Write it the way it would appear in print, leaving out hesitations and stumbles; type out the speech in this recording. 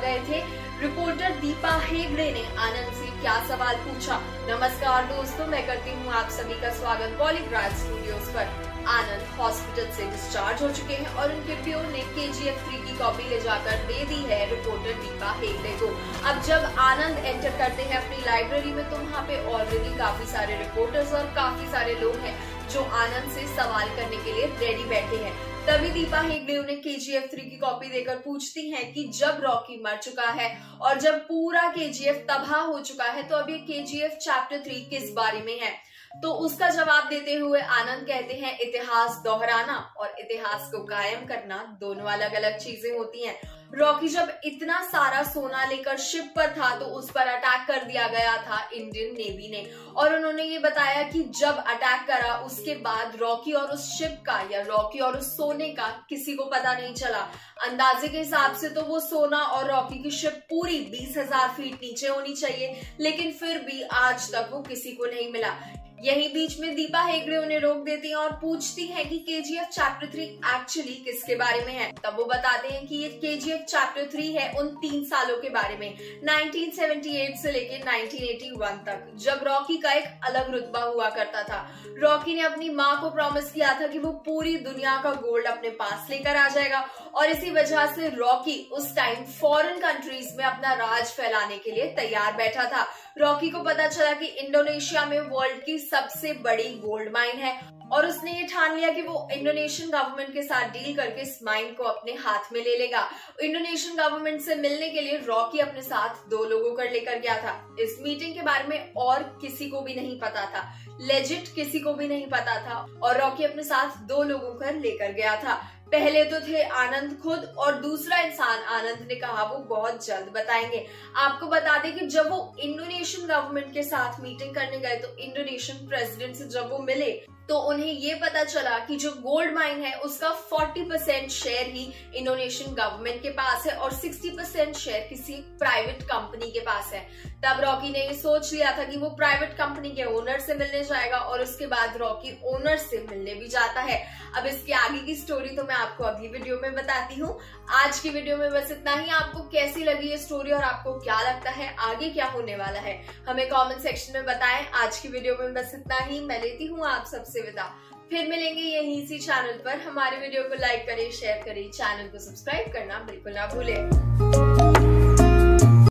गए थे। रिपोर्टर दीपा हेगड़े ने आनंद से क्या सवाल पूछा। नमस्कार दोस्तों, मैं करती हूँ आप सभी का स्वागत पॉलीग्राफ स्टूडियोज पर। आनंद हॉस्पिटल से डिस्चार्ज हो चुके हैं और उनके पियो ने KGF 3 की कॉपी ले जाकर दे दी है रिपोर्टर दीपा हेगड़े को। अब जब आनंद एंटर करते हैं अपनी लाइब्रेरी में तो वहाँ पे ऑलरेडी काफी सारे रिपोर्टर्स और काफी सारे लोग हैं जो आनंद से सवाल करने के लिए रेडी बैठे हैं। तभी दीपा हेगड़े उन्हें KGF 3 की कॉपी देकर पूछती हैं कि जब रॉकी मर चुका है और जब पूरा KGF तबाह हो चुका है तो अब ये KGF चैप्टर 3 किस बारे में है। तो उसका जवाब देते हुए आनंद कहते हैं इतिहास दोहराना और इतिहास को कायम करना दोनों अलग अलग चीजें होती हैं। रॉकी जब इतना सारा सोना लेकर शिप पर था तो उस पर अटैक कर दिया गया था इंडियन नेवी ने, और उन्होंने ये बताया कि जब अटैक करा उसके बाद रॉकी और उस शिप का या रॉकी और उस सोने का किसी को पता नहीं चला। अंदाजे के हिसाब से तो वो सोना और रॉकी की शिप पूरी 20,000 फीट नीचे होनी चाहिए, लेकिन फिर भी आज तक वो किसी को नहीं मिला। यही बीच में दीपा हेगड़े उन्हें रोक देती हैं और पूछती हैं कि KGF चैप्टर 3 एक्चुअली किसके बारे में है। तब वो बताते हैं कि ये KGF चैप्टर 3 है उन 3 सालों के बारे में, 1978 से लेके 1981 तक, जब रॉकी का एक अलग रुतबा हुआ करता था। रॉकी ने अपनी माँ को प्रॉमिस किया था कि वो पूरी दुनिया का गोल्ड अपने पास लेकर आ जाएगा, और इसी वजह से रॉकी उस टाइम फॉरेन कंट्रीज में अपना राज फैलाने के लिए तैयार बैठा था। रॉकी को पता चला कि इंडोनेशिया में वर्ल्ड की सबसे बड़ी गोल्ड माइन है और उसने ये ठान लिया कि वो इंडोनेशियन गवर्नमेंट के साथ डील करके इस माइन को अपने हाथ में ले लेगा। इंडोनेशियन गवर्नमेंट से मिलने के लिए रॉकी अपने साथ 2 लोगों को लेकर गया था। इस मीटिंग के बारे में और किसी को भी नहीं पता था, लेजिट किसी को भी नहीं पता था, और रॉकी अपने साथ 2 लोगों को लेकर गया था। पहले तो थे आनंद खुद और दूसरा इंसान आनंद ने कहा वो बहुत जल्द बताएंगे। आपको बता दें कि जब वो इंडोनेशियन गवर्नमेंट के साथ मीटिंग करने गए तो इंडोनेशियन प्रेसिडेंट से जब वो मिले तो उन्हें ये पता चला कि जो गोल्ड माइन है उसका 40% शेयर ही इंडोनेशियन गवर्नमेंट के पास है और 60% शेयर किसी प्राइवेट कंपनी के पास है। तब रॉकी ने ये सोच लिया था कि वो प्राइवेट कंपनी के ओनर से मिलने जाएगा और उसके बाद रॉकी ओनर से मिलने भी जाता है। अब इसके आगे की स्टोरी तो मैं आपको अगली वीडियो में बताती हूँ। आज की वीडियो में बस इतना ही। आपको कैसी लगी ये स्टोरी और आपको क्या लगता है आगे क्या होने वाला है, हमें कमेंट सेक्शन में बताएं। आज की वीडियो में बस इतना ही। मैं लेती हूँ आप सबसे विदा। फिर मिलेंगे यहीं इसी चैनल पर। हमारे वीडियो को लाइक करें, शेयर करें, चैनल को सब्सक्राइब करना बिल्कुल ना भूलें।